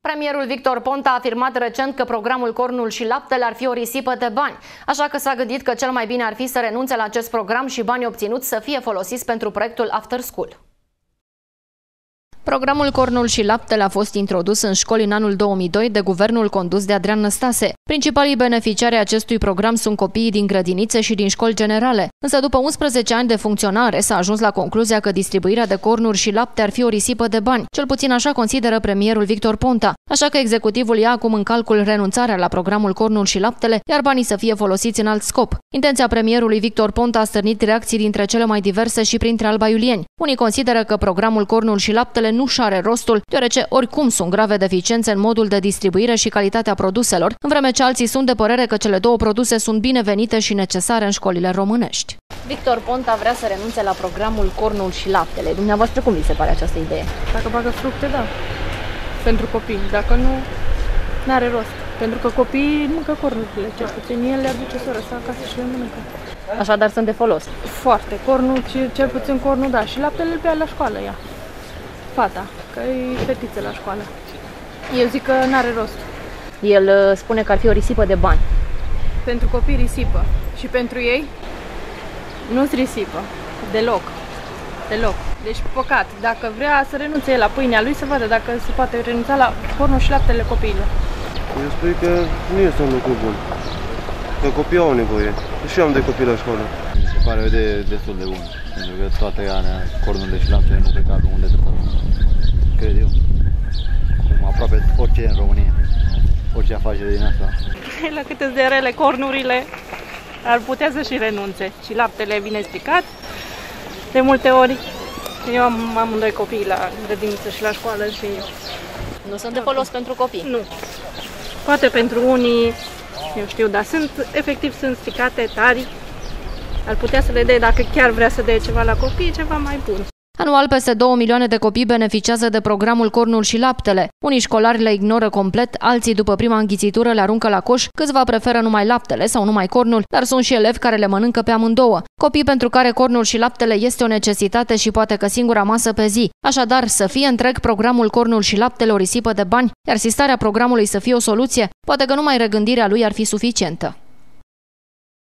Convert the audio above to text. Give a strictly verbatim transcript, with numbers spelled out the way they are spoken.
Premierul Victor Ponta a afirmat recent că programul Cornul și Laptele ar fi o risipă de bani, așa că s-a gândit că cel mai bine ar fi să renunțe la acest program și banii obținuți să fie folosiți pentru proiectul After School. Programul Cornul și Laptele a fost introdus în școli în anul două mii doi de guvernul condus de Adrian Năstase. Principalii beneficiari ai acestui program sunt copiii din grădinițe și din școli generale. Însă după unsprezece ani de funcționare s-a ajuns la concluzia că distribuirea de cornuri și lapte ar fi o risipă de bani. Cel puțin așa consideră premierul Victor Ponta. Așa că executivul ia acum în calcul renunțarea la programul Cornul și Laptele, iar banii să fie folosiți în alt scop. Intenția premierului Victor Ponta a stârnit reacții dintre cele mai diverse și printre albaiulieni. Unii consideră că programul Cornul și Laptele nu și are rostul, deoarece oricum sunt grave deficiențe în modul de distribuire și calitatea produselor, în vreme ce alții sunt de părere că cele două produse sunt binevenite și necesare în școlile românești. Victor Ponta vrea să renunțe la programul Cornul și Laptele. Dumneavoastră cum vi se pare această idee? Dacă bagă fructe, da. Pentru copii. Dacă nu, n-are rost. Pentru că copiii mâncă cornurile, cel puțin el le aduce soră sa acasă și le mănâncă. Așadar sunt de folos. Foarte. Cornul, cel puțin cornul, da. Și laptele îl bea la școală ea. Fata, că e fetiță la școală. Eu zic că n-are rost. El uh, spune că ar fi o risipă de bani. Pentru copii risipă. Și pentru ei nu-s risipă. Deloc. Deloc. Deci păcat. Dacă vrea să renunțe el la pâinea lui, să vadă dacă se poate renunța la cornul și laptele copiilor. Eu spun că nu este un lucru bun. Că copiii au nevoie. Și eu am de copii la școală. Mi se pare o idee destul de bună. Pentru că toată ianea, cornurile și laptele nu cred că ajung unde trebuie. Cred eu. Cum aproape orice în România. Orice afacere din asta. La cât de rele cornurile, ar putea să și renunțe. Și laptele e bine stricat. De multe ori, eu am amândoi copii la grădiniță și la școală și... Nu sunt de folos pentru copii? Nu. Poate pentru unii, eu știu, dar sunt, efectiv sunt stricate, tari. Ar putea să le dea, dacă chiar vrea să dea ceva la copii, ceva mai bun. Anual, peste două milioane de copii beneficiază de programul Cornul și Laptele. Unii școlari le ignoră complet, alții după prima înghițitură le aruncă la coș, câțiva preferă numai laptele sau numai cornul, dar sunt și elevi care le mănâncă pe amândouă. Copii pentru care cornul și laptele este o necesitate și poate că singura masă pe zi. Așadar, să fie întreg programul Cornul și Laptele o risipă de bani, iar sistarea programului să fie o soluție, poate că numai regândirea lui ar fi suficientă.